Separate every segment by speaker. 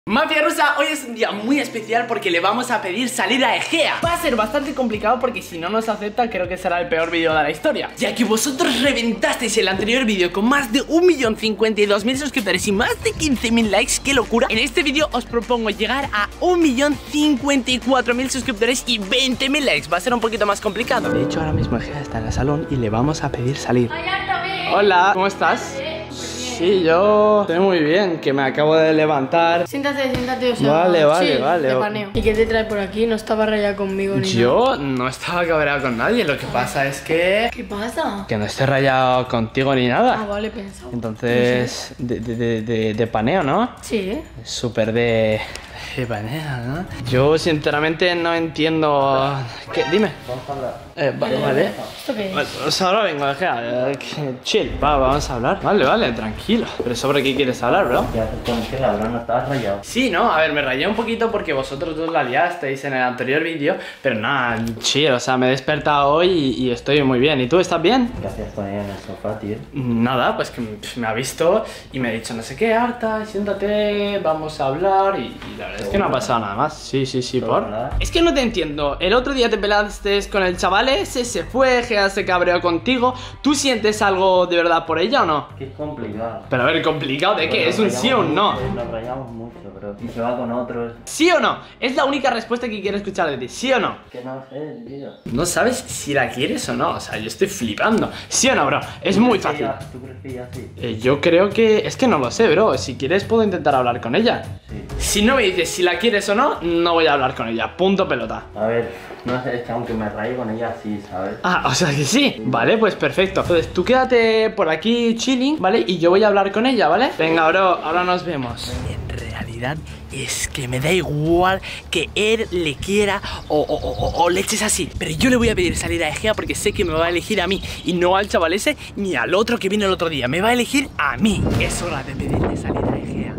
Speaker 1: Mafia rusa, hoy es un día muy especial porque le vamos a pedir salir a Egea. Va a ser bastante complicado porque si no nos acepta creo que será el peor vídeo de la historia, ya que vosotros reventasteis el anterior vídeo con más de 1.052.000 suscriptores y más de 15.000 likes. ¡Qué locura! En este vídeo os propongo llegar a 1.054.000 suscriptores y 20.000 likes. Va a ser un poquito más complicado. De hecho ahora mismo Egea está en el salón y le vamos a pedir salir. Hola, ¿cómo estás? Sí, yo estoy muy bien, que me acabo de levantar.
Speaker 2: Siéntate, o sea,
Speaker 1: Vale.
Speaker 2: de paneo. ¿Y qué te trae por aquí? No estaba rayado conmigo ni
Speaker 1: Yo no estaba cabreado con nadie, lo que pasa es que...
Speaker 2: ¿Qué pasa?
Speaker 1: Que no esté rayado contigo ni nada.
Speaker 2: Ah, vale, pensado.
Speaker 1: Entonces, de paneo, ¿no?
Speaker 2: Sí.
Speaker 1: Súper de paneo, ¿no? Yo sinceramente no entiendo... ¿Qué? Dime.
Speaker 3: Vamos a hablar.
Speaker 1: Vale.
Speaker 2: ¿Esto qué es?
Speaker 1: Pues ahora vengo, chill, vamos a hablar. Vale, tranquilo. ¿Pero sobre qué quieres hablar, bro?
Speaker 3: Ya te pones que ladrón, no estabas rayado.
Speaker 1: Sí, ¿no? A ver, me rayé un poquito porque vosotros dos la liasteis en el anterior vídeo. Pero nada, chill, o sea, me he despertado hoy y estoy muy bien. ¿Y tú estás bien?
Speaker 3: ¿Qué hacías con ella en el sofá, tío?
Speaker 1: Nada, pues que me ha visto y me ha dicho no sé qué, Arta, siéntate, vamos a hablar y la verdad es que no ha pasado nada más. Sí, por...
Speaker 3: Nada.
Speaker 1: Es que no te entiendo. El otro día te pelaste con el chaval ese, se fue, Gea se cabreó contigo. ¿Tú sientes algo de verdad por ella o no?
Speaker 3: Que es complicado.
Speaker 1: Pero a ver, ¿complicado de qué? ¿Es un sí o un no?
Speaker 3: Nos rayamos mucho, pero si se va con otros...
Speaker 1: ¿Sí o no? Es la única respuesta que quiero escuchar de ti. ¿Sí o no?
Speaker 3: Que no sé, tío.
Speaker 1: No sabes si la quieres o no. O sea, yo estoy flipando. ¿Sí o no, bro? Es muy fácil.
Speaker 3: ¿Tú crees que ya sí?
Speaker 1: Yo creo que... Es que no lo sé, bro. Si quieres puedo intentar hablar con ella.
Speaker 3: Sí.
Speaker 1: Si no me dices si la quieres o no, no voy a hablar con ella. Punto pelota.
Speaker 3: A ver, no sé, es que aunque me raye con ella, sí, ¿sabes?
Speaker 1: Ah, o sea que sí. Vale, pues perfecto. Entonces tú quédate por aquí chilling, ¿vale? Y yo voy a hablar con ella, ¿vale? Venga, bro, ahora nos vemos. En realidad es que me da igual que él le quiera o le eches así. Pero yo le voy a pedir salir a Egea porque sé que me va a elegir a mí y no al chaval ese ni al otro que vino el otro día. Me va a elegir a mí. Es hora de pedirle salir a Egea.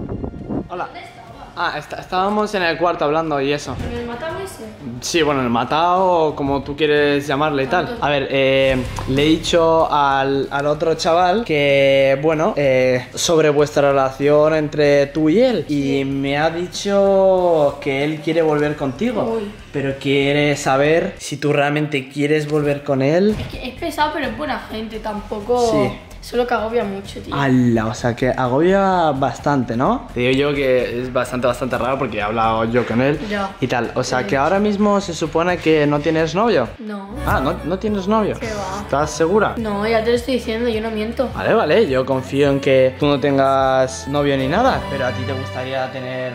Speaker 1: Hola. Ah, estábamos en el cuarto hablando y eso.
Speaker 2: ¿En el matado ese?
Speaker 1: Sí, bueno, el matado, como tú quieres llamarle y tal. A ver, le he dicho al otro chaval que, bueno, sobre vuestra relación entre tú y él. Y me ha dicho que él quiere volver contigo.
Speaker 2: Uy.
Speaker 1: Pero quiere saber si tú realmente quieres volver con él.
Speaker 2: Es que es pesado, pero es buena gente, tampoco...
Speaker 1: Sí.
Speaker 2: Solo que agobia mucho, tío.
Speaker 1: ¡Hala! O sea que agobia bastante, ¿no? Te digo yo que es bastante raro porque he hablado yo con él
Speaker 2: Ya.
Speaker 1: y tal. O sea que ahora mismo se supone que no tienes novio.
Speaker 2: No.
Speaker 1: Ah, ¿no tienes novio?
Speaker 2: ¿Qué va?
Speaker 1: ¿Estás segura?
Speaker 2: No, ya te lo estoy diciendo, yo no miento.
Speaker 1: Vale, yo confío en que tú no tengas novio ni nada. Pero a ti te gustaría tener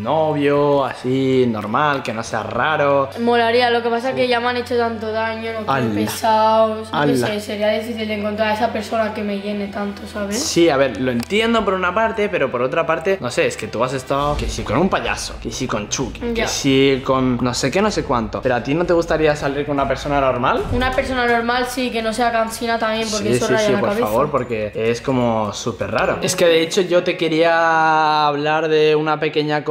Speaker 1: novio, así, normal, que no sea raro.
Speaker 2: Molaría, lo que pasa es que ya me han hecho tanto daño, no
Speaker 1: ¡Hala!
Speaker 2: quiero pesados. No
Speaker 1: ¡Hala!
Speaker 2: sé, sería difícil de encontrar a esa persona que me llene tanto, ¿sabes?
Speaker 1: Sí, a ver, lo entiendo por una parte, pero por otra parte, no sé, es que tú has estado que si con un payaso, que si con Chucky, que
Speaker 2: Ya.
Speaker 1: si con no sé qué, no sé cuánto. Pero a ti no te gustaría salir con una persona normal?
Speaker 2: Una persona normal sí, que no sea cansina también, porque
Speaker 1: Sí,
Speaker 2: eso
Speaker 1: sí,
Speaker 2: raya
Speaker 1: sí,
Speaker 2: la
Speaker 1: por
Speaker 2: cabeza.
Speaker 1: favor, porque es como súper raro. Es que de hecho yo te quería hablar de una pequeña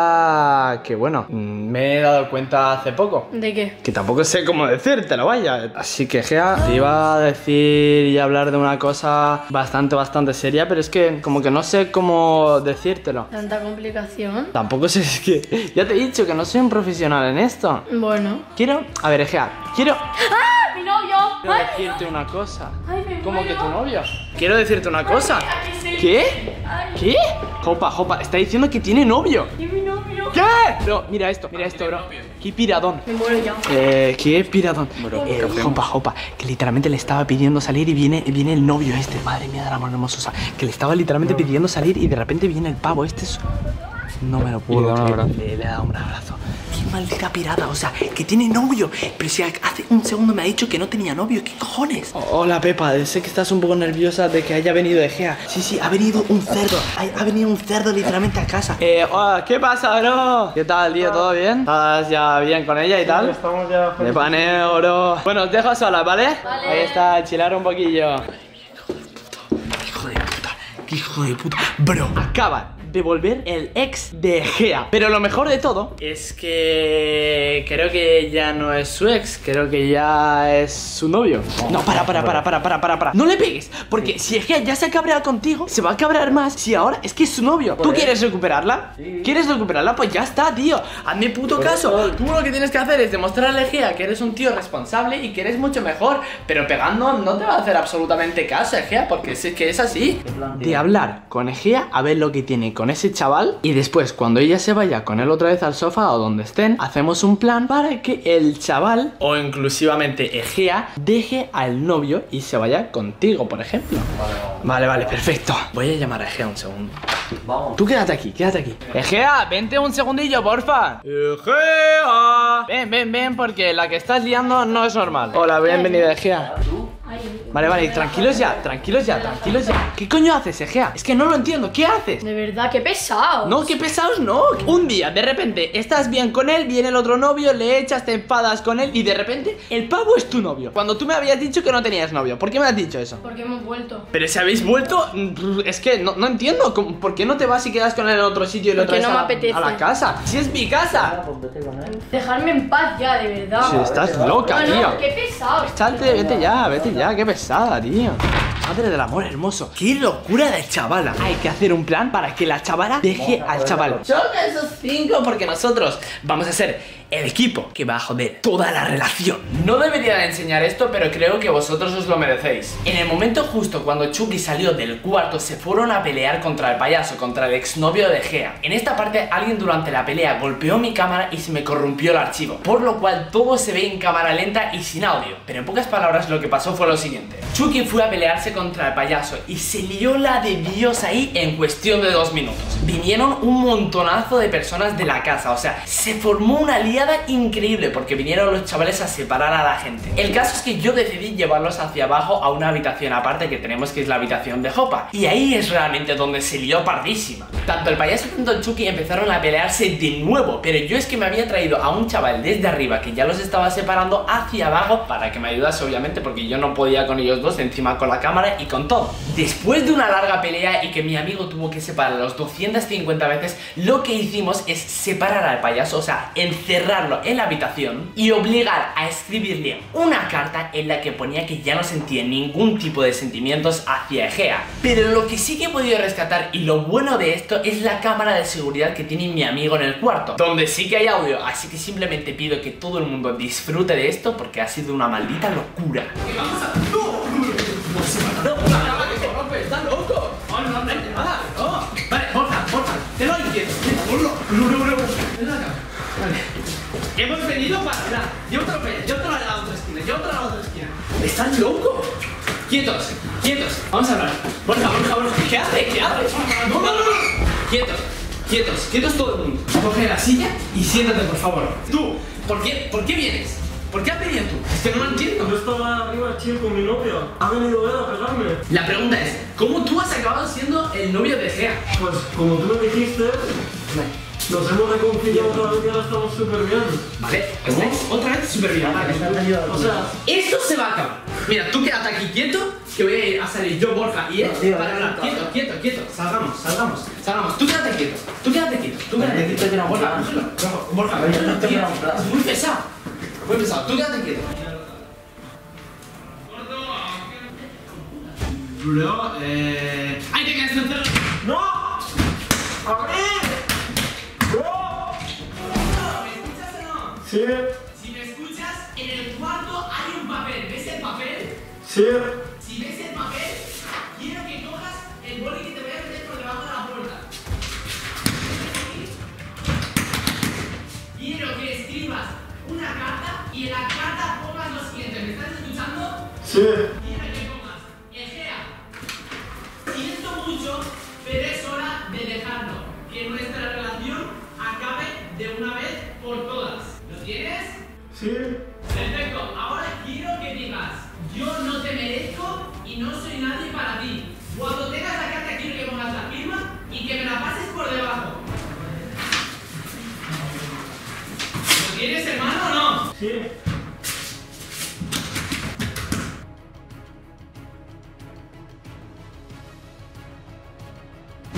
Speaker 1: cosa que, bueno, me he dado cuenta hace poco.
Speaker 2: ¿De qué?
Speaker 1: Que tampoco sé cómo decírtelo, vaya. Así que, Gea, te iba a decir y hablar de una cosa bastante seria, pero es que como que no sé cómo decírtelo.
Speaker 2: ¿Tanta complicación?
Speaker 1: Tampoco sé, es que ya te he dicho que no soy un profesional en esto.
Speaker 2: Bueno.
Speaker 1: Quiero, a ver, Gea, quiero
Speaker 2: ¡Mi novio!
Speaker 1: decirte una cosa.
Speaker 2: ¡Ay, me
Speaker 1: ¿Cómo que
Speaker 2: muero!
Speaker 1: tu novio? Quiero decirte una cosa. ¿Qué? ¿Qué? Jopa, está diciendo que tiene novio.
Speaker 2: ¡Y mi novio!
Speaker 1: ¿Qué? No, mira esto, bro. Qué piradón.
Speaker 2: Me muero ya.
Speaker 1: Qué piradón. Jopa, que literalmente le estaba pidiendo salir y viene el novio este. Madre mía del amor hermoso. Que le estaba literalmente pidiendo salir y de repente viene el pavo este. No me lo puedo creer. Le he dado un abrazo. Qué maldita pirada, o sea, que tiene novio. Pero si hace un segundo me ha dicho que no tenía novio, ¿qué cojones? Hola, Pepa, sé que estás un poco nerviosa de que haya venido Egea. Sí, ha venido un cerdo. Ha venido un cerdo literalmente a casa. Hola, ¿qué pasa, bro? ¿Qué tal, tío? ¿Todo bien? ¿Estás ya bien con ella y tal?
Speaker 3: Estamos ya...
Speaker 1: De paneo, bro. Bueno, os dejo solas, ¿vale?
Speaker 2: Vale.
Speaker 1: Ahí está, chilar un poquillo. Hijo de puta. Bro, acaba devolver el ex de Egea. Pero lo mejor de todo es que creo que ya no es su ex, creo que ya es su novio. No, para. No le pegues, porque si Egea ya se ha cabreado contigo, se va a cabrear más si ahora es que es su novio. ¿Tú quieres recuperarla?
Speaker 3: Sí.
Speaker 1: ¿Quieres recuperarla? Pues ya está, tío. Hazme puto caso. Tú lo que tienes que hacer es demostrarle a Egea que eres un tío responsable y que eres mucho mejor. Pero pegando no te va a hacer absolutamente caso, Egea, porque es que es así. De hablar con Egea a ver lo que tiene con ese chaval, y después cuando ella se vaya con él otra vez al sofá o donde estén, hacemos un plan para que el chaval o inclusivamente Egea deje al novio y se vaya contigo, por ejemplo. Vale, perfecto. Voy a llamar a Egea un segundo.
Speaker 3: Vamos.
Speaker 1: Tú quédate aquí. Egea, vente un segundillo, porfa. Egea. Ven, porque la que estás liando no es normal. Hola, bienvenida, Egea. Vale, tranquilos ya. ¿Qué coño haces, Egea? Es que no lo entiendo, ¿qué haces?
Speaker 2: De verdad, qué pesado.
Speaker 1: No, qué pesados no. Un día, de repente, estás bien con él, viene el otro novio, le echas, te enfadas con él y de repente el pavo es tu novio. Cuando tú me habías dicho que no tenías novio. ¿Por qué me has dicho eso?
Speaker 2: Porque hemos vuelto.
Speaker 1: Pero si habéis vuelto, es que no entiendo. ¿Por qué no te vas y quedas con él en otro sitio y lo
Speaker 2: Porque
Speaker 1: traes
Speaker 2: no me apetece.
Speaker 1: a la casa? Si es mi casa.
Speaker 3: Pues vete con él.
Speaker 2: Dejarme en paz ya, de verdad.
Speaker 1: Si estás loca,
Speaker 2: No,
Speaker 1: tío.
Speaker 2: qué pesado.
Speaker 1: Salte, vete ya, qué pesada, tío. Madre del amor hermoso. Qué locura de chavala. Hay que hacer un plan para que la chavala deje al chaval. Choca esos 5 porque nosotros vamos a ser el equipo que va a joder toda la relación. No debería de enseñar esto, pero creo que vosotros os lo merecéis. En el momento justo cuando Chucky salió del cuarto, se fueron a pelear contra el payaso, contra el exnovio de Egea. En esta parte, alguien durante la pelea golpeó mi cámara y se me corrompió el archivo, por lo cual todo se ve en cámara lenta y sin audio. Pero en pocas palabras, lo que pasó fue lo siguiente. Chucky fue a pelearse contra el payaso y se lió la de Dios ahí en cuestión de 2 minutos. Vinieron un montonazo de personas de la casa, o sea, se formó una liada increíble porque vinieron los chavales a separar a la gente. El caso es que yo decidí llevarlos hacia abajo a una habitación aparte que tenemos, que es la habitación de Jopa, y ahí es realmente donde se lió pardísima. Tanto el payaso como el Chucky empezaron a pelearse de nuevo, pero yo es que me había traído a un chaval desde arriba que ya los estaba separando hacia abajo para que me ayudase, obviamente, porque yo no podía con ellos dos, encima con la cámara y con todo. Después de una larga pelea y que mi amigo tuvo que separarlos 250 veces, lo que hicimos es separar al payaso, o sea, encerrarlo en la habitación y obligar a escribirle una carta en la que ponía que ya no sentía ningún tipo de sentimientos hacia Egea. Pero lo que sí que he podido rescatar, y lo bueno de esto, es la cámara de seguridad que tiene mi amigo en el cuarto, donde sí que hay audio, así que simplemente pido que todo el mundo disfrute de esto porque ha sido una maldita locura. ¿Qué vamos a...? ¡No! ¡Se me ha dado una cámara que corrompe! ¡Está loco! ¡No, no hay nada! ¡No! Vale, Borja, te lo entiendo. Ven acá. Vale. Hemos venido para allá. Yo otro a la otra esquina. ¿Están locos? Quietos. Vamos a hablar. Borja. ¿Qué haces? No. Quietos todo el mundo. Coge la silla y siéntate, por favor. Tú, ¿por qué vienes? ¿Por qué has venido tú? Es que no lo entiendo.
Speaker 4: Yo estaba arriba chill con mi novia. Ha venido él a pegarme.
Speaker 1: La pregunta es, ¿cómo tú has acabado siendo el novio de Egea?
Speaker 4: Pues como tú me dijiste, nos hemos reconciliado otra vez y ahora estamos súper bien.
Speaker 1: Vale, otra vez súper bien.
Speaker 4: O sea,
Speaker 1: esto se va a acabar. Mira, tú quédate aquí quieto, que voy a ir a salir yo, Borja y él para hablar. Quieto. Salgamos. Tú quédate quieto. Borja, es muy pesado. Tú quédate quieto. Bro, ¡hay que quedarse encerrado!
Speaker 4: ¡no! ¡Abrir! ¡Bro!
Speaker 1: ¿Me escuchas o no?
Speaker 4: Sí,
Speaker 1: Si me escuchas, en el cuarto hay un papel. ¿Ves el papel?
Speaker 4: sí.
Speaker 1: Si ves el papel, quiero que cojas el boli que te voy a meter por debajo de la puerta. Quiero que escribas una carta y en la carta pongas lo siguiente. ¿Me estás escuchando?
Speaker 4: Sí.
Speaker 1: Quiero que pongas, Egea, siento mucho, pero es hora de dejarlo. Que nuestra relación acabe de una vez por todas. ¿Lo tienes?
Speaker 4: Sí.
Speaker 1: Perfecto. Ahora quiero que digas, yo no te merezco y no soy nadie para ti. Cuando tengas la carta quiero que pongas la firma y que me la pases por debajo. ¿Lo tienes, hermano, o no?
Speaker 4: Sí.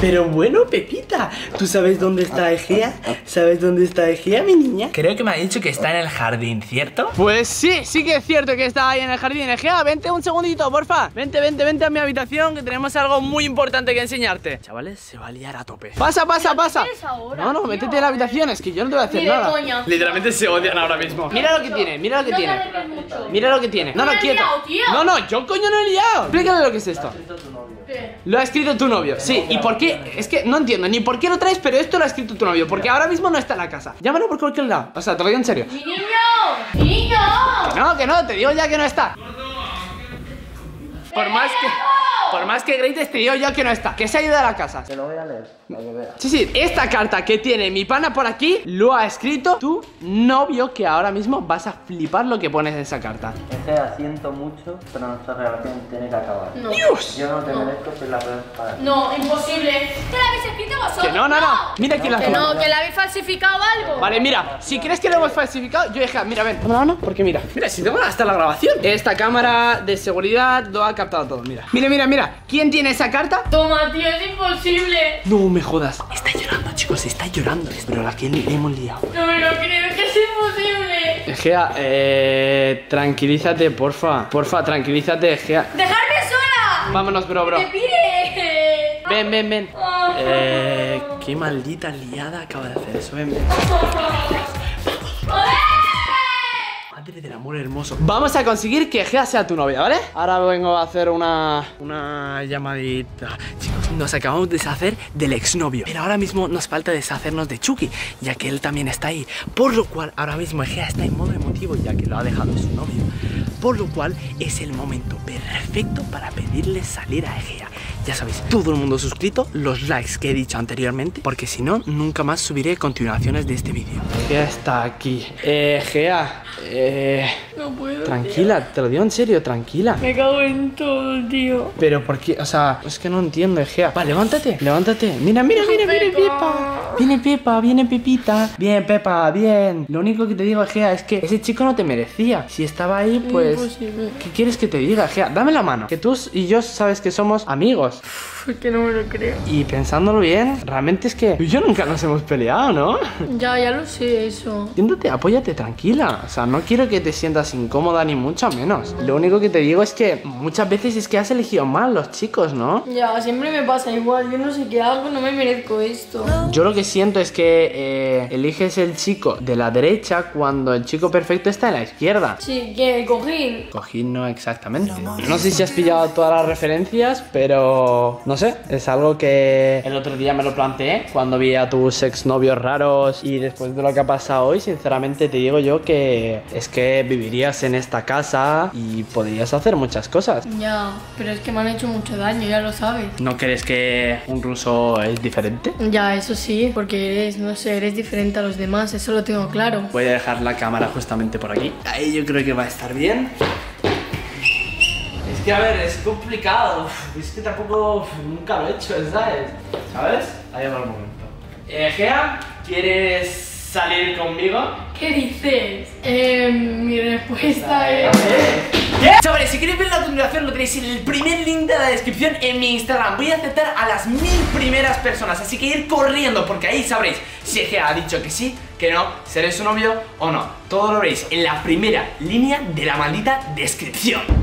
Speaker 1: Pero bueno, Pepita, ¿tú sabes dónde está Egea? ¿Sabes dónde está Egea, mi niña? Creo que me ha dicho que está en el jardín, ¿cierto? Pues sí, sí que es cierto que está ahí en el jardín. Egea, vente un segundito, porfa. Vente a mi habitación, que tenemos algo muy importante que enseñarte. Chavales, se va a liar a tope. Pasa. No, métete en la habitación, es que yo no te voy a hacer nada.
Speaker 2: Coña.
Speaker 1: Literalmente se odian ahora mismo. Mira lo que tiene. Mira lo que tiene. No, quieto. No, yo coño no he liado. Explícale lo que es esto. Lo ha escrito tu novio, sí. ¿Y por qué? Es que no entiendo ni por qué lo traes, pero esto lo ha escrito tu novio. Porque ahora mismo no está en la casa. Llámalo por cualquier lado. O sea, te lo digo en serio.
Speaker 2: ¡Mi niño!
Speaker 1: Que no, te digo ya que no está. Por más que grites, te digo yo que no está. Que se ha ido de la casa.
Speaker 3: Te lo voy a leer, para que veas.
Speaker 1: Sí, esta carta que tiene mi pana por aquí lo ha escrito tu novio, que ahora mismo vas a flipar lo que pones en esa carta.
Speaker 3: Egea, siento mucho, pero nuestra relación tiene que acabar.
Speaker 2: No.
Speaker 1: ¡Dios!
Speaker 3: Yo no te merezco ser la peor para ti.
Speaker 2: No, imposible. ¿Te la habéis escrito vosotros?
Speaker 1: Que no. Mira aquí la
Speaker 2: Que no, que la habéis falsificado algo.
Speaker 1: Vale, mira, si crees que lo hemos falsificado, yo Egea, mira, ven, dame la mano, porque mira, si tengo hasta la grabación. Esta cámara de seguridad lo ha captado todo, mira. Mira, ¿quién tiene esa carta?
Speaker 2: Toma, tío, es imposible.
Speaker 1: No me jodas. Está llorando, chicos, está llorando. Pero la que le hemos liado.
Speaker 2: No me lo creo, que es imposible.
Speaker 1: Egea, tranquilízate, porfa, tranquilízate, Egea.
Speaker 2: ¡Dejarme sola!
Speaker 1: Vámonos, bro.
Speaker 2: ¡Que te pire!
Speaker 1: Ven. Qué maldita liada acaba de hacer eso, ven. Madre del amor hermoso. Vamos a conseguir que Egea sea tu novia, ¿vale? Ahora vengo a hacer una llamadita. Chicos, nos acabamos de deshacer del exnovio, pero ahora mismo nos falta deshacernos de Chucky, ya que él también está ahí. Por lo cual, ahora mismo Egea está en modo emotivo, ya que lo ha dejado su novio. Por lo cual, es el momento perfecto para pedirle salir a Egea. Ya sabéis, todo el mundo suscrito, los likes que he dicho anteriormente, porque si no, nunca más subiré continuaciones de este vídeo. Egea está aquí. Egea,
Speaker 2: no puedo.
Speaker 1: Tranquila, te lo digo en serio, tranquila.
Speaker 2: Me cago en todo, tío.
Speaker 1: Pero ¿por qué? O sea, es que no entiendo, Egea. Va, levántate. Mira, Pepa. Viene Pepita. Bien, Pepa, bien. Lo único que te digo, Egea, es que ese chico no te merecía. Si estaba ahí, pues...
Speaker 2: Imposible.
Speaker 1: ¿Qué quieres que te diga, Egea? Dame la mano. Que tú y yo sabes que somos amigos.
Speaker 2: Es que no me lo creo.
Speaker 1: Y pensándolo bien, realmente es que tú y yo nunca nos hemos peleado, ¿no?
Speaker 2: Ya lo sé, eso.
Speaker 1: Siéntate, apóyate tranquila. O sea, no quiero que te sientas incómoda ni mucho menos. Lo único que te digo es que muchas veces es que has elegido mal los chicos, ¿no?
Speaker 2: Ya, siempre me pasa igual. Yo no sé qué hago, no me merezco esto.
Speaker 1: Yo lo que siento es que eliges el chico de la derecha cuando el chico perfecto está en la izquierda.
Speaker 2: Sí, que cojín.
Speaker 1: Cojín no exactamente. No sé si has pillado todas las referencias, pero no sé, es algo que el otro día me lo planteé cuando vi a tus exnovios raros, y después de lo que ha pasado hoy, sinceramente te digo yo que es que vivirías en esta casa y podrías hacer muchas cosas.
Speaker 2: Ya, pero es que me han hecho mucho daño, ya lo sabes.
Speaker 1: ¿No crees que un ruso es diferente?
Speaker 2: Ya, eso sí, porque eres, no sé, eres diferente a los demás, eso lo tengo claro.
Speaker 1: Voy a dejar la cámara justamente por aquí. Ahí yo creo que va a estar bien. Es que a ver, es complicado. Es que tampoco nunca lo he hecho, ¿sabes? Ahí va el momento. Egea, ¿quieres salir conmigo?
Speaker 2: ¿Qué dices? Mi respuesta es...
Speaker 1: ¿Qué? Chavales, si queréis ver la continuación lo tenéis en el primer link de la descripción en mi Instagram. Voy a aceptar a las 1000 primeras personas, así que ir corriendo, porque ahí sabréis si Egea ha dicho que sí, que no, seré su novio o no. Todo lo veréis en la primera línea de la maldita descripción.